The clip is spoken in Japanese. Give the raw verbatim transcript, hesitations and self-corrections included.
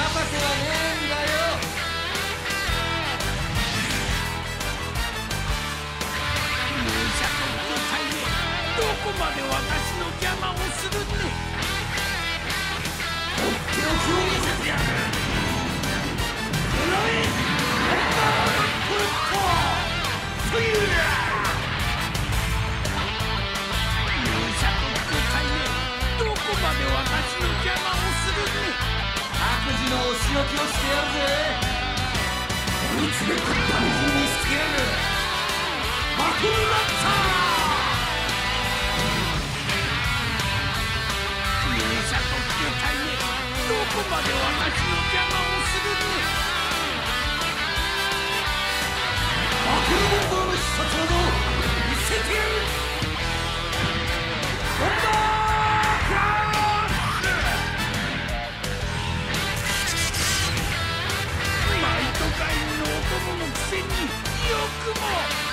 せはねえんだよ。 勇者特攻隊め、どこまで私の邪魔をするね。 とっておきを見せてやる。くらえハンマーバックルットフィーラ勇者特攻隊め、どこまで私の邪魔をするね。 悪事のお仕置きをしてやるぜ。見つめた万人にしてやる。バトルラッター。勇者特攻隊め、どこまで私の邪魔をするね。 バトルボンバーの必殺技を見せてやる。ボンバークラッシュ。 マイトガインのお供のくせによくも